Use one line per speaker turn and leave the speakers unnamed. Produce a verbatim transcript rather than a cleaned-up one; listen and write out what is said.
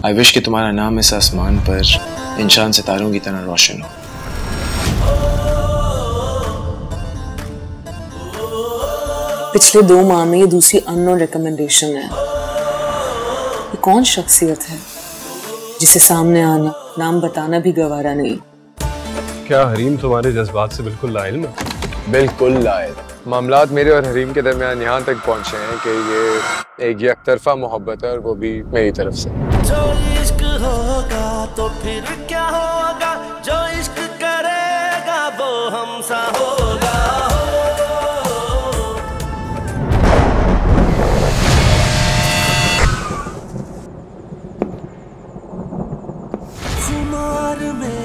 I wish कि तुम्हारा नाम इस आसमान पर इंशान सितारों की तरह रोशन हो।
पिछले दो माह में ये दूसरी अननोन रिकमेंडेशन है। ये कौन शख्सियत है जिसे सामने आना, नाम बताना भी गवारा नहीं?
क्या हरीम तुम्हारे जज्बात से बिल्कुल लाइल है?
बिल्कुल लाइल। मामलात मेरे और हरीम के दरमियान यहाँ तक पहुँचे हैं कि ये एक एकतरफा मोहब्बत है, और वो भी मेरी तरफ से।
जो इश्क होगा तो फिर क्या होगा, जो इश्क करेगा वो हमसा होगा। खुमार में